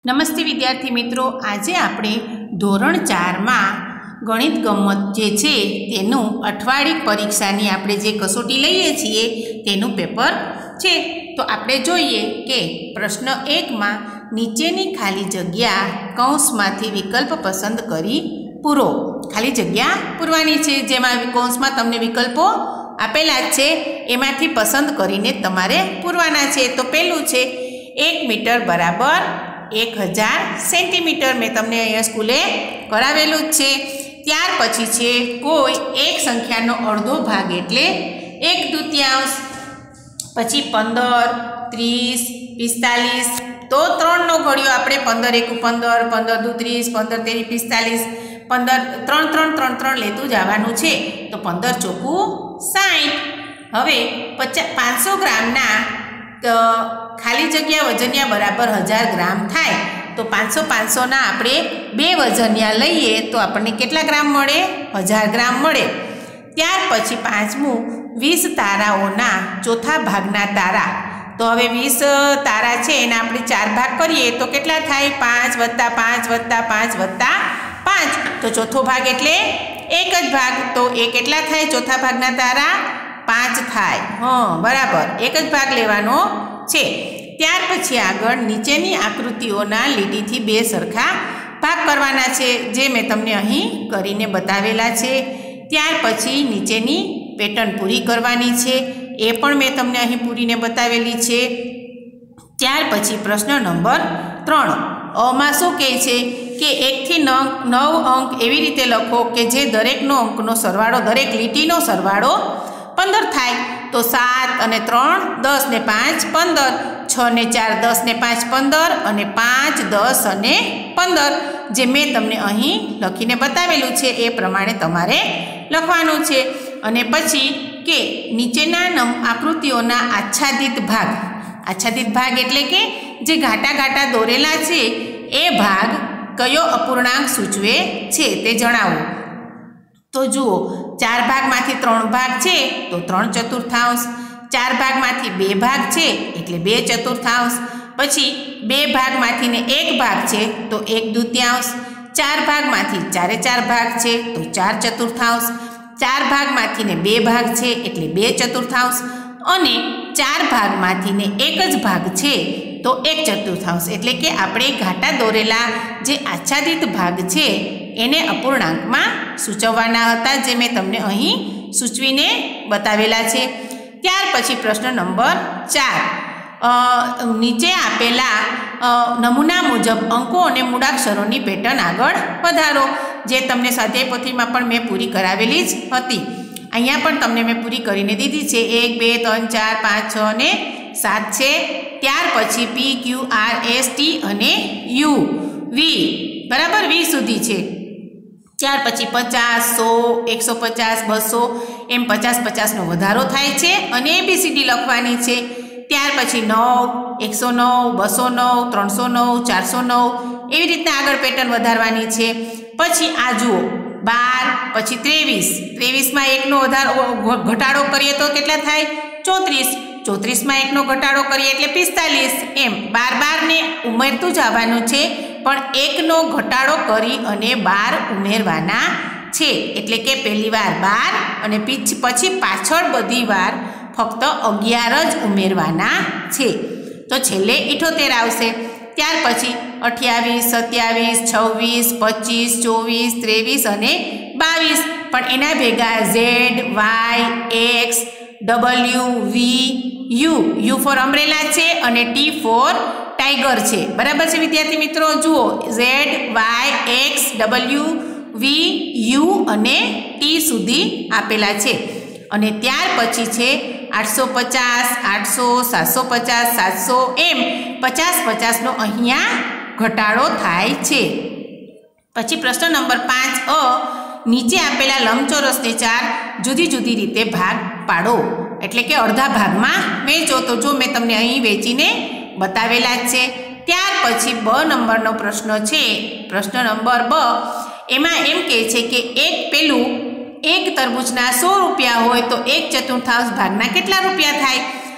નમસ્તે વિદ્યાર્થી મિત્રો, આજે આપણે ધોરણ 4માં ગણિત ગમ્મત જે છે તેનું અઠવાડિક પરીક્ષાની આપણે જે કસોટી લઈએ છીએ તેનું પેપર છે. તો આપણે જોઈએ કે પ્રશ્ન 1માં નીચેની ખાલી જગ્યા કૌંસમાંથી વિકલ્પ પસંદ કરી પૂરો. ખાલી જગ્યા પૂરવાની છે, જેમાં કૌંસમાં તમને વિકલ્પો આપેલા જ છે, એમાંથી પસંદ કરીને તમારે પૂરવાના છે. તો પહેલું છે 1 મીટર બરાબર 1000 સેન્ટીમીટર. મેં તમને અહીંયા સ્કૂલે કરાવેલું જ છે. ત્યાર પછી છે કોઈ એક સંખ્યાનો અડધો ભાગ એટલે 1/2. પછી 15, 30, 45. તો 3નો ઘડિયો આપણે 15 × 15, 15 × 30, 15 × 45, 15 3 3 લેતું જવાનું છે. તો 15 ચોકું 60. હવે 500 ગ્રામના ખાલી જગ્યા વજનિયા બરાબર 1000 ગ્રામ થાય. તો 500 આપણે 2 વજનિયા લઈએ તો આપણને કેટલા ગ્રામ મળે? 1000 ગ્રામ મળે. ત્યાર પછી પાંચમું 20 તારાઓના ચોથા ભાગના તારા. તો હવે 20 તારા છે એના આપણે 4 ભાગ કરીએ તો કેટલા થાય? 5 + 5 + 5 + 5. તો ચોથો ભાગ એટલે એક જ ભાગ. તો એ કેટલા થાય? ચોથા ભાગના તારા 5 થાય. બરાબર, એક જ ભાગ લેવાનો છે. ત્યાર પછી આગળ નીચેની આકૃતિઓના લીટીથી 2 સરખા ભાગ કરવાના છે, જે મેં તમને અહીં કરીને બતાવેલા છે. ત્યાર પછી નીચેની પેટર્ન પૂરી કરવાની છે, એ પણ મેં તમને અહીં પૂરીને બતાવેલી છે. ત્યાર પછી પ્રશ્ન નંબર 3 માં શું કહે છે કે 1 થી 9 અંક એવી રીતે લખો કે જે દરેકનો અંકનો સરવાળો, દરેક લીટીનો સરવાળો 15 થાય. તો 7 અને 3 10 ને 5 15, 6 ને 4 10 ને 5 15 અને 5 10 અને 15, જે મેં તમને અહીં લખીને બતાવેલું છે એ પ્રમાણે તમારે લખવાનું છે. અને પછી કે નીચેના આકૃતિઓના આચ્છાદિત ભાગ. આચ્છાદિત ભાગ એટલે કે જે ઘાટા ઘાટા દોરેલા છે એ ભાગ કયો અપૂર્ણાંક સૂચવે છે તે જણાવો. તો જુઓ, 4 ભાગમાંથી 3 ભાગ છે તો 3/4. 4 ભાગમાંથી 2 ભાગ છે એટલે 2/4. પછી 2 ભાગમાંથી ને 1 ભાગ છે તો 1/2. 4 ભાગમાંથી 4 ભાગ છે તો 4/4. 4 ભાગમાંથી ને 2 ભાગ છે એટલે 2/4. અને 4 ભાગમાંથી ને 1 જ ભાગ છે તો 1/4. એટલે કે આપણે ઘાટા દોરેલા જે આચ્છાદિત ભાગ છે એને અપૂર્ણાંકમાં સૂચવવાના હતા, જે મેં તમને અહીં સૂચવીને બતાવેલા છે. ત્યાર પછી પ્રશ્ન નંબર 4 નીચે આપેલા નમૂના મુજબ અંકો અને મૂળાક્ષરોની પેટર્ન આગળ વધારો, જે તમને સ્વાધ્યાય પોથીમાં પણ મેં પૂરી કરાવેલી જ હતી. અહીંયા પણ તમને મેં પૂરી કરીને દીધી છે. 1 2 3 4 5 6 અને 7 છે. ત્યાર પછી P Q R S T અને U V, બરાબર, V સુધી છે. ત્યાર પછી 50, 100, 150, 200 એમ 50-50નો વધારો થાય છે અને ABCD લખવાની છે. ત્યાર પછી 9, 109, 209, 309, 409 એવી રીતના આગળ પેટર્ન વધારવાની છે. પછી આ જુઓ 12, પછી 23માં 1નો ઘટાડો કરીએ તો કેટલા થાય? 34. 34માં 1નો ઘટાડો કરીએ એટલે 45. એમ 12 ને ઉમેરતું જવાનું છે, પણ 1નો ઘટાડો કરી અને 12 ઉમેરવાના છે. એટલે કે પહેલી વાર 12 અને પછી પાછળ બધી વાર ફક્ત 11 જ ઉમેરવાના છે. તો છેલ્લે 78 આવશે. ત્યાર પછી 28, 27, 26, 25, 24, 23 અને 22. પણ એના ભેગા Z, Y, X, W, V, U for umbrella છે અને T ફોર ટાઈગર છે. બરાબર છે વિદ્યાર્થી મિત્રો? જુઓ, Z, Y, X, W, V, U અને T સુધી આપેલા છે. અને ત્યાર પછી છે 850, 800, 750, 700 એમ 50-50નો અહીંયા ઘટાડો થાય છે. પછી પ્રશ્ન નંબર 5 નીચે આપેલા લંબચોરસને 4 જુદી જુદી રીતે ભાગ પાડો, એટલે કે અડધા ભાગમાં વહેંચો. તો જો મેં તમને અહીં વહેંચીને બતાવેલા જ છે. ત્યાર પછી બ નંબરનો પ્રશ્ન છે. પ્રશ્ન નંબર 2 એમાં એમ કહે છે કે એક તરબૂચના 100 રૂપિયા હોય તો 1/4 ભાગના કેટલા રૂપિયા થાય?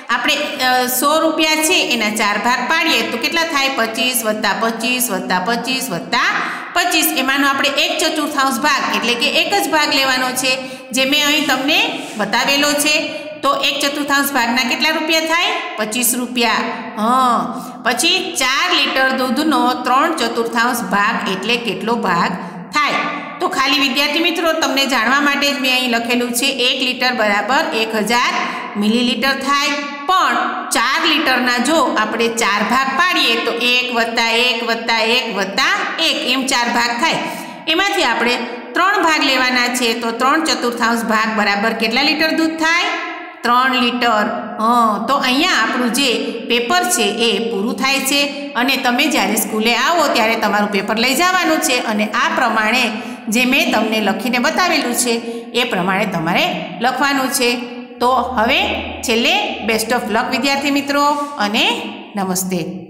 આપણે 100 રૂપિયા છે એના 4 ભાગ પાડીએ તો કેટલા થાય? 25 + 25 + 25 + 25. એમાંનો આપણે 1/4 ભાગ એટલે કે એક જ ભાગ લેવાનો છે, જે મેં અહીં તમને બતાવેલો છે. તો 1/4 ભાગના કેટલા રૂપિયા થાય? 25 રૂપિયા. પછી 4 લીટર દૂધનો 3/4 ભાગ એટલે કેટલો ભાગ થાય? તો ખાલી વિદ્યાર્થી મિત્રો તમને જાણવા માટે જ મેં અહીં લખેલું છે 1 લીટર બરાબર 1000 મિલીલીટર થાય. પણ 4 લીટરના જો આપણે 4 ભાગ પાડીએ તો 1 + 1 + 1 + 1 એમ 4 ભાગ થાય. એમાંથી આપણે 3 ભાગ લેવાના છે, તો 3/4 ભાગ બરાબર કેટલા લીટર દૂધ થાય? 3 લીટર. તો અહીંયા આપણું જે પેપર છે એ પૂરું થાય છે. અને તમે જ્યારે સ્કૂલે આવો ત્યારે તમારું પેપર લઈ જવાનું છે અને આ પ્રમાણે જે મેં તમને લખીને બતાવેલું છે એ પ્રમાણે તમારે લખવાનું છે. તો હવે છેલ્લે બેસ્ટ ઓફ લક વિદ્યાર્થી મિત્રો, અને નમસ્તે.